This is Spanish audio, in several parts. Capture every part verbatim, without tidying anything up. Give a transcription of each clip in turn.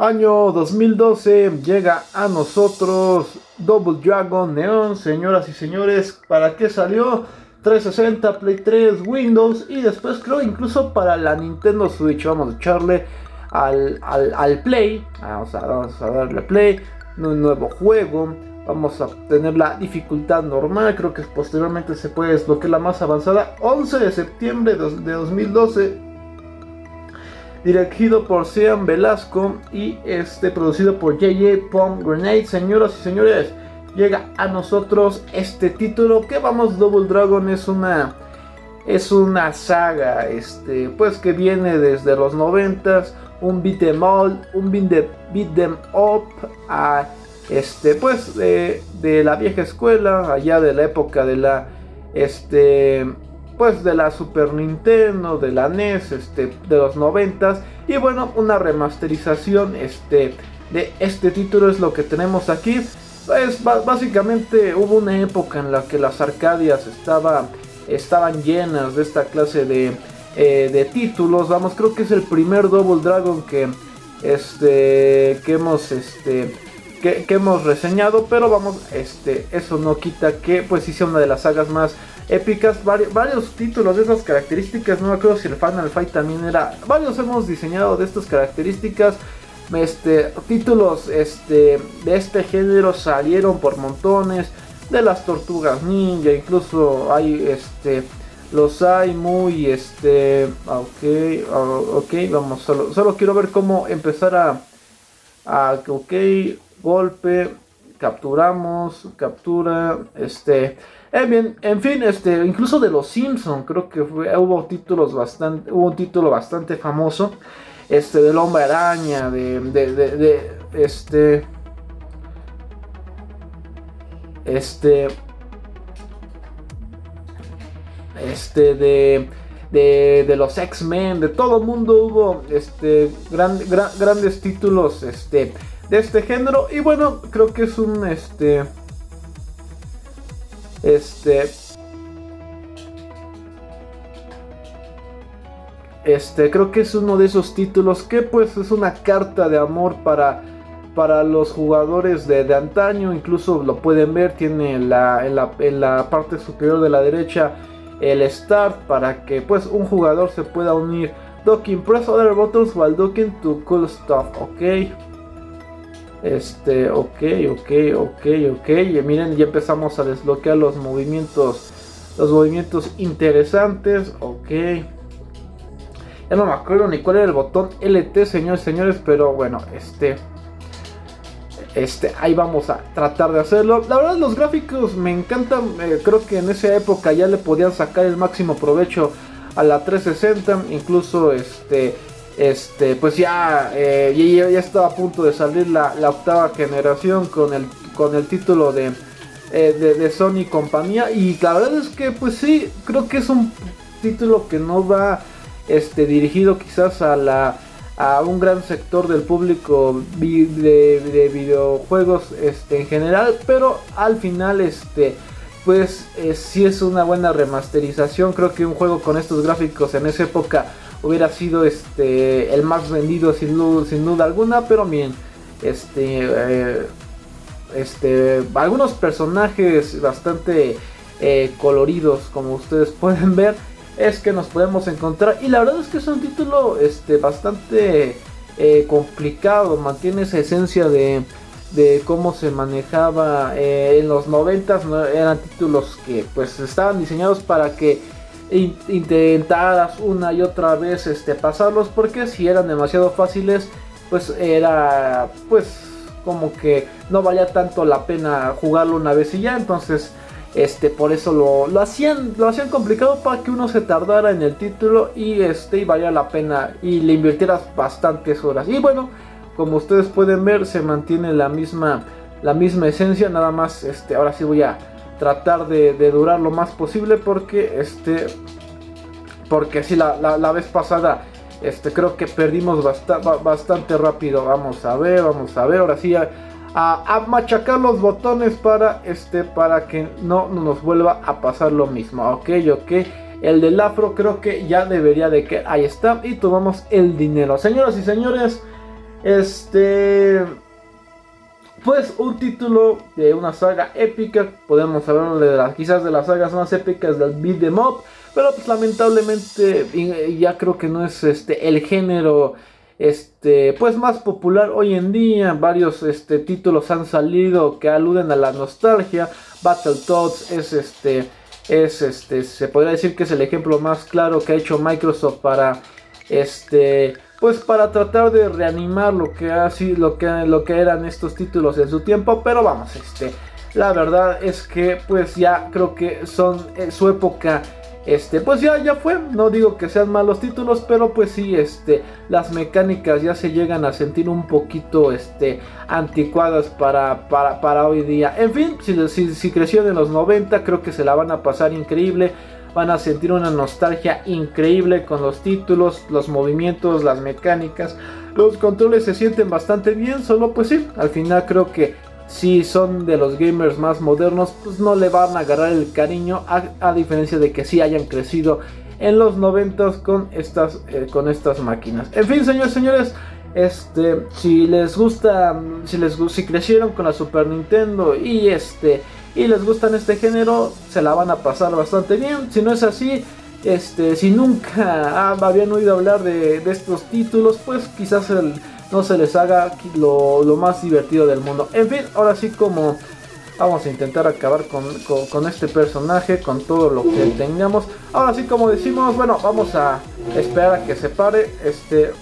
Año dos mil doce, llega a nosotros Double Dragon Neon, señoras y señores. ¿Para qué salió? trescientos sesenta, Play tres, Windows y después creo incluso para la Nintendo Switch. Vamos a echarle al, al, al Play, vamos a, vamos a darle Play, un nuevo juego. Vamos a tener la dificultad normal, creo que posteriormente se puede desbloquear la más avanzada. once de septiembre de dos mil doce. Dirigido por Sean Velasco y este producido por J J Pomegranate. Señoras y señores, llega a nosotros este título que vamos, Double Dragon es una es una saga este pues que viene desde los noventas, un beat 'em all, un beat 'em up a este pues de, de la vieja escuela, allá de la época de la este pues de la Super Nintendo, de la N E S, este, de los noventas. Y bueno, una remasterización este, de este título es lo que tenemos aquí. Pues básicamente hubo una época en la que las Arcadias estaba, estaban llenas de esta clase de, eh, de títulos. Vamos, creo que es el primer Double Dragon que, este, que hemos... Este, Que, que hemos reseñado, pero vamos, este, eso no quita que pues sí sea una de las sagas más épicas. Vari, varios títulos de esas características, no me acuerdo si el Final Fight también era, varios hemos diseñado de estas características. Este, títulos este, de este género salieron por montones, de las Tortugas Ninja, incluso hay este, los hay muy, este, ok, ok, vamos, solo, solo quiero ver cómo empezar a, a ok, golpe, capturamos, captura, este, eh, bien, en fin, este, incluso de los Simpson, creo que fue, hubo títulos bastante, hubo un título bastante famoso, este, del Hombre Araña, de, de, de, de este, este, este, de, de, de los X-Men, de todo el mundo hubo, este, gran, gran, grandes títulos, este, de este género. Y bueno, creo que es un este este este creo que es uno de esos títulos que pues es una carta de amor para para los jugadores de, de antaño. Incluso lo pueden ver, tiene la, en, la, en la parte superior de la derecha el start para que pues un jugador se pueda unir. Docking, press other buttons while docking to cool stuff. Ok. Este, ok, ok, ok, ok. Y miren, ya empezamos a desbloquear los movimientos. Los movimientos interesantes. Ok. Ya no me acuerdo ni cuál era el botón L T, señores, señores. Pero bueno, este. Este, ahí vamos a tratar de hacerlo. La verdad, los gráficos me encantan. Eh, creo que en esa época ya le podían sacar el máximo provecho a la trescientos sesenta. Incluso este. Este, pues ya, eh, ya, ya estaba a punto de salir la, la octava generación con el, con el título de, eh, de, de Sony y compañía. Y la verdad es que pues sí, creo que es un título que no va este, dirigido quizás a, la, a un gran sector del público vi, de, de videojuegos este, en general. Pero al final este, pues eh, sí es una buena remasterización. Creo que un juego con estos gráficos en esa época hubiera sido este el más vendido sin duda, sin duda alguna. Pero miren, este eh, este algunos personajes bastante eh, coloridos, como ustedes pueden ver, es que nos podemos encontrar. Y la verdad es que es un título este bastante eh, complicado. Mantiene esa esencia de de cómo se manejaba eh, en los noventas, ¿no? Eran títulos que pues estaban diseñados para que intentaras una y otra vez este pasarlos, porque si eran demasiado fáciles pues era pues como que no valía tanto la pena jugarlo una vez y ya. Entonces este por eso lo, lo hacían lo hacían complicado para que uno se tardara en el título y este y valía la pena y le invirtieras bastantes horas. Y bueno, como ustedes pueden ver, se mantiene la misma la misma esencia, nada más este ahora sí voy a tratar de, de durar lo más posible, porque este porque si la, la, la vez pasada este creo que perdimos basta, bastante rápido. Vamos a ver, vamos a ver, ahora sí a, a, a machacar los botones para este para que no, no nos vuelva a pasar lo mismo. Ok, ok, el del afro creo que ya debería de que ahí está, y tomamos el dinero. Señoras y señores, Este, pues un título de una saga épica, podemos hablar de las, quizás de las sagas más épicas del beat 'em up, pero pues lamentablemente ya creo que no es este el género este pues más popular hoy en día. Varios este títulos han salido que aluden a la nostalgia. Battletoads es este es este se podría decir que es el ejemplo más claro que ha hecho Microsoft para este pues para tratar de reanimar lo que ha sido lo que lo que eran estos títulos en su tiempo. Pero vamos, este la verdad es que pues ya creo que son eh, su época. Este, pues ya, ya fue, no digo que sean malos títulos, pero pues sí, este, las mecánicas ya se llegan a sentir un poquito, este, anticuadas para, para, para hoy día. En fin, si, si, si crecieron en los noventa, creo que se la van a pasar increíble, van a sentir una nostalgia increíble con los títulos, los movimientos, las mecánicas, los controles se sienten bastante bien, solo pues sí, al final creo que si son de los gamers más modernos, pues no le van a agarrar el cariño, a, a diferencia de que sí hayan crecido en los noventas con estas, eh, con estas máquinas. En fin, señores, señores, este, si les gusta, si les si crecieron con la Super Nintendo y este y les gustan este género, se la van a pasar bastante bien. Si no es así, este, si nunca habían oído hablar de, de estos títulos, pues quizás el no se les haga lo, lo más divertido del mundo. En fin, ahora sí, como vamos a intentar acabar con, con, con este personaje, con todo lo que tengamos. Ahora sí, como decimos, bueno, vamos a esperar a que se pare. Este,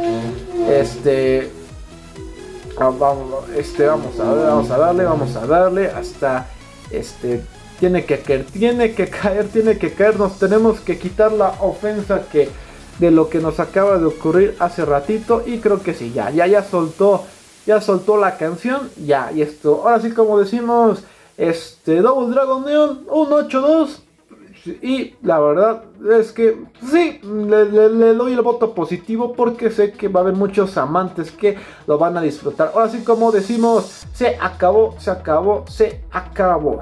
este, ah, vamos, este, vamos a ver, vamos a darle, vamos a darle hasta, este, tiene que caer, tiene que caer, tiene que caer. Nos tenemos que quitar la ofensa que de lo que nos acaba de ocurrir hace ratito, y creo que sí, ya, ya, ya soltó, ya soltó la canción, ya, y esto, ahora sí, como decimos, este, Double Dragon Neon, un ocho dos, y la verdad es que sí, le, le, le doy el voto positivo, porque sé que va a haber muchos amantes que lo van a disfrutar. Ahora sí, como decimos, se acabó, se acabó, se acabó.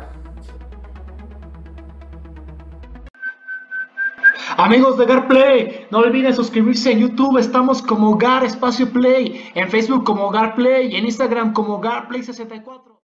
Amigos de Gar Play, no olviden suscribirse en YouTube, estamos como Gar Espacio Play, en Facebook como Gar Play y en Instagram como Gar Play sesenta y cuatro.